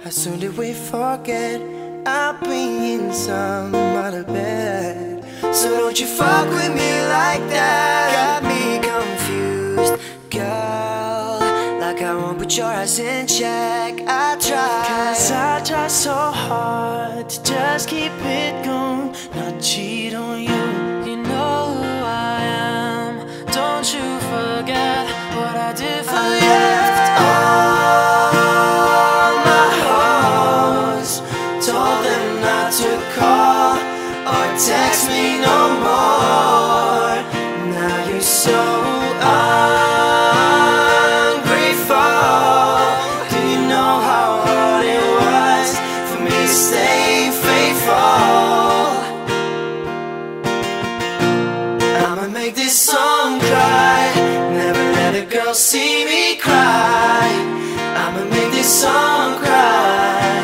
How soon did we forget I'll be in some other bed? So don't you fuck with me like that. Got me confused, girl. Like I won't put your ass in check. I try, 'cause I try so hard to just keep it going, not cheat on you. You know who I am. Don't you forget what I did for I you. left all my hoes, told them not to call or text me no more. Now you're so ungrateful. Do you know how hard it was for me to stay faithful? I'ma make this song cry, never let a girl see me cry. I'ma make this song cry.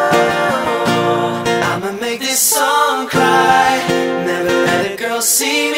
Oh, I'ma make this song cry, never let a girl see